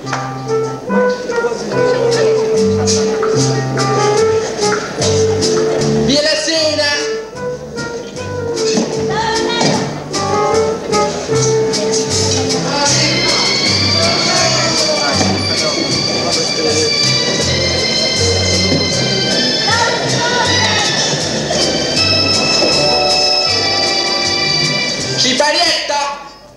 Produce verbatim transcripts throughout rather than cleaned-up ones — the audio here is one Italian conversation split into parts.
Via la sera. Ciparietta.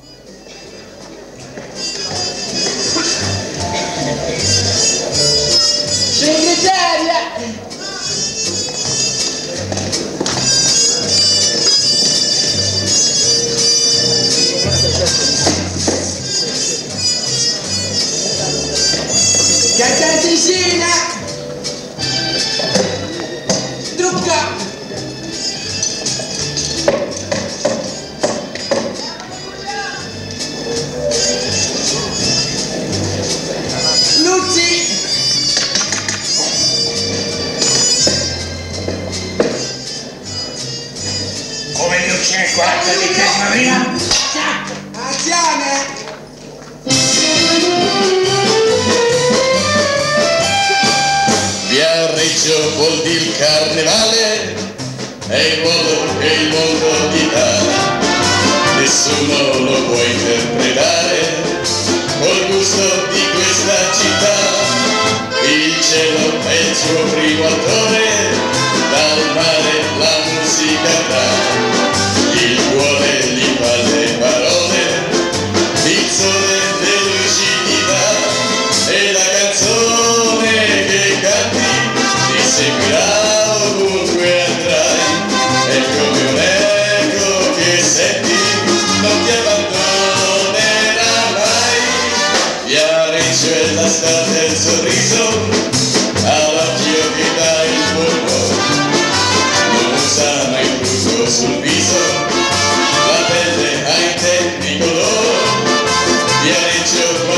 Segretaria. Cantanticina. Trucca. Luzzi. Come gli uccide quarta di Casa Maria? Anziane. Via Reggio vuol dire carnevale, è il modo che il mondo ti dà, nessuno lo può interpretare col gusto di questa città. Il cielo è il suo primo attore, dal mare la musica dà, il cuore gli fa le parole, il sole le lucidità, e la canzone che canti ti seguirà ovunque andrai, è come un eco che senti, non ti abbandonerà mai. Via Reggio è la strada del sorriso, all'occhio che dà il polpo, non usa mai trucco sul viso, la pelle ha i tempi color. Via Reggio